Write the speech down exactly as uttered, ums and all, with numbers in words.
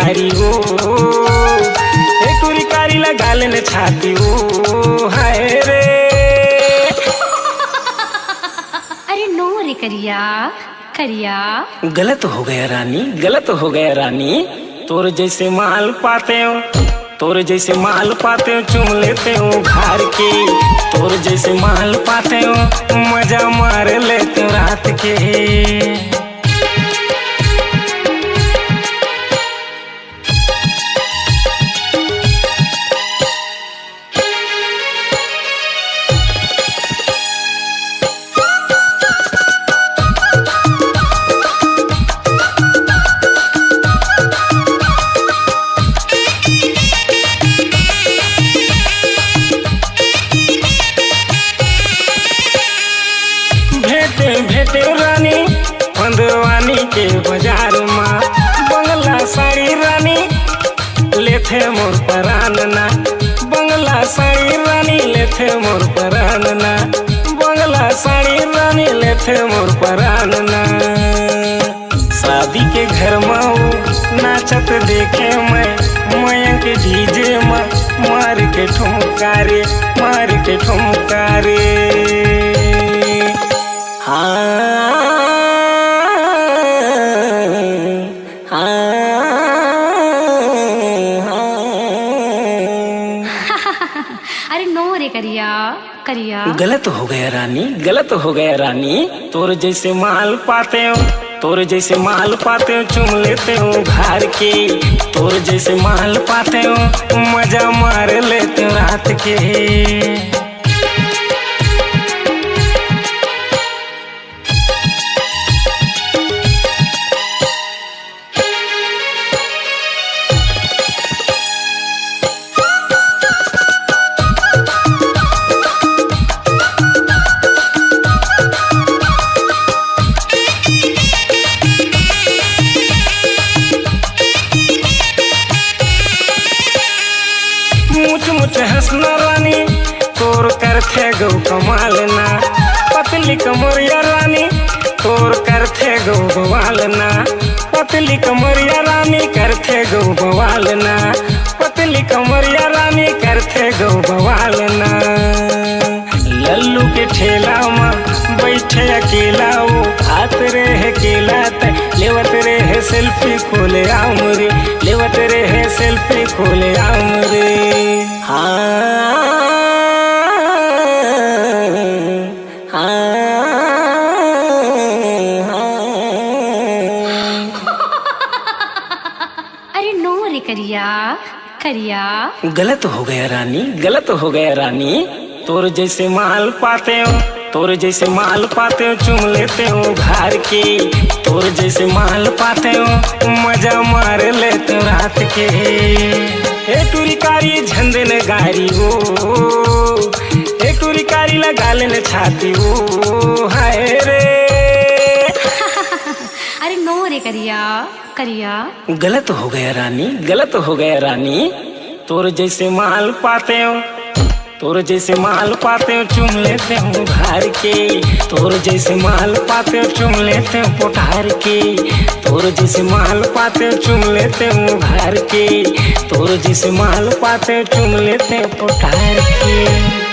गारी ओ ए टूरी कारी लगा लेने छाती ओ हाय रे। अरे नो रे करिया करिया। गलत हो गया रानी, गलत हो गया रानी। तोर जैसे माल पाते हो, तोर जैसे माल पाते हो चुम लेते हो घर के। तोर जैसे माल पाते हो मजा मार लेते हो रात के। भेटे रानी पंदवानी के बाजार में बंगला साड़ी रानी लेथे मोर परानना। बंगला साड़ी रानी लेथे मोर परानना। बंगला साड़ी रानी लेथे मोर परानना। शादी के घर में नाचत देखे मैं मयंक डीजे में मार के ठुमका रे, मार के ठुमका रे। हाँ हाँ अरे नो रे करिया करिया। गलत हो गया रानी, गलत हो गया रानी। तोर जैसे माल पाते हो, तोर जैसे माल पाते हो चुम लेते हो घर के। तोर जैसे माल पाते हो मजा मार लेते हो रात के। मुझ मुझ हंसना रानी तोर करथे गौ कमालना। पतली कमरिया रानी तोर करथे गौ बवालना। पतली कमरिया रानी करथे गौ बवालना। पतली कमरिया रानी करथे गौ बवालना। लल्लू के ठेला में बैठे अकेला वो खात रहे केला त लेवत रहे सेल्फी खोले आमरे, लेवत रहे सेल्फी खोले आमरे। हाँ हाँ अरे नो रे करिया करिया। गलत हो गया रानी, गलत हो गया रानी। तोर जैसे माल पाते हो, तोर जैसे माल पाते हो चुम लेते हो घर के। तोर जैसे माल पाते हो मजा मार लेते हो रात के। ए टूरी कारी झंदन गारी ओ ए टूरी कारी लगा लेने छाती ओ हाय रे। अरे नो रे करिया करिया। गलत हो गया रानी, गलत हो गया रानी। तोर जैसे माल पाते हो, तोर जैसे माल पाते हो चुम लेते हो घर के। तोर जैसे माल पाते हो चुम लेते हो पोठार के। तोर जैसे माल पाते हो चुम लेते हो घर के। तोर जैसे माल पाते हो चुम लेते हो पोठार के।